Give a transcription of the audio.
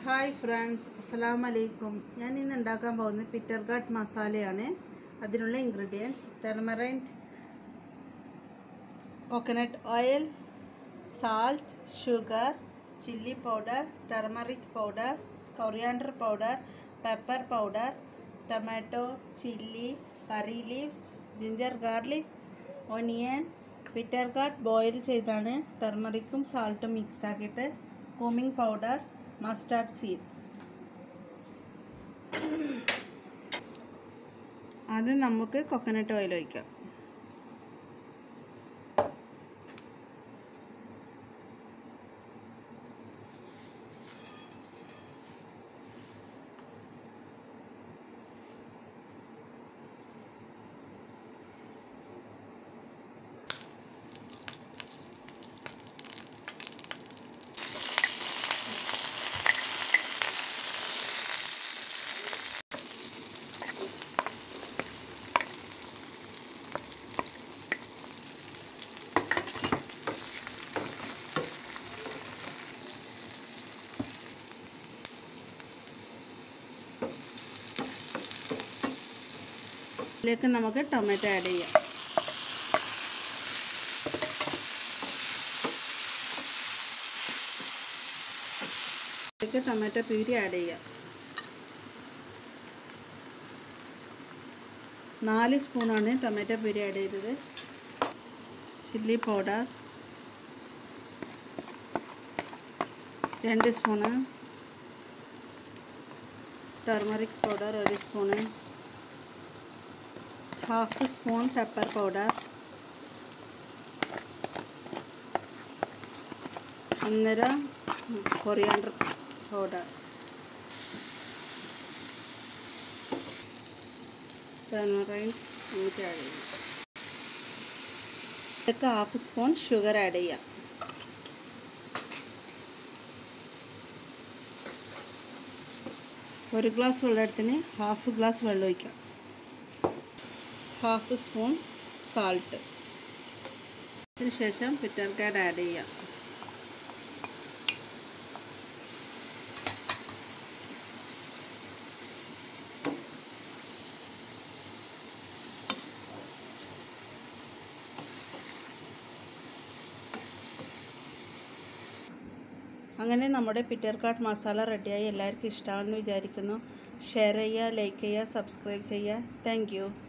Hi friends, അസ്സലാമു അലൈക്കും. ഞാൻ ഇന്ന് ഉണ്ടാക്കാൻ പോകുന്നത് പിറ്റർ ഗാർഡ് മസാലയാണ്. അതിനുള്ള ingredients: turmeric, coconut oil, salt, sugar, chilli powder, turmeric powder, coriander powder, pepper powder, tomato, chilli, curry leaves, ginger garlic, onion. Bitter gourd boil ചെയ്താണ് ടെർമറിക്കും സാൾട്ടും മിക്സ് ആക്കിയിട്ട്, കുമിങ് പൗഡർ, മസ്റ്റാർഡ് സീഡ്. ആദ്യം നമുക്ക് കോക്കനട്ട് ഓയിൽ ഒഴിക്കാം. ഇതിലേക്ക് നമുക്ക് ടൊമാറ്റോ ആഡ് ചെയ്യാം. ഇതിലേക്ക് ടൊമാറ്റോ പ്യൂരി ആഡ് ചെയ്യാം. 4 സ്പൂണാണ് ടൊമാറ്റോ പ്യൂരി ആഡ് ചെയ്തത്. Chilli powder 2 spoon, turmeric powder 1 spoon, half spoon pepper powder, 1.5 coriander powder, turmeric എന്നിട്ട് ആഡ് ചെയ്യാം. ഇതിലേക്ക് ഹാഫ് സ്പൂൺ ഷുഗർ ആഡ് ചെയ്യാം. ഒരു ഗ്ലാസ് വെള്ളത്തിന് ഹാഫ് ഗ്ലാസ് വെള്ളം ഒഴിക്കാം. Half spoon salt. അതിനുശേഷം പിറ്റർ ഗാർഡ് ആഡ് ചെയ്യാം. അങ്ങനെ നമ്മുടെ പിറ്റർ ഗാർഡ് മസാല റെഡിയായി. എല്ലാവർക്കും ഇഷ്ടമാണെന്ന് വിചാരിക്കുന്നു. ഷെയർ ചെയ്യുക, ലൈക്ക് ചെയ്യുക, സബ്സ്ക്രൈബ് ചെയ്യുക. Thank U.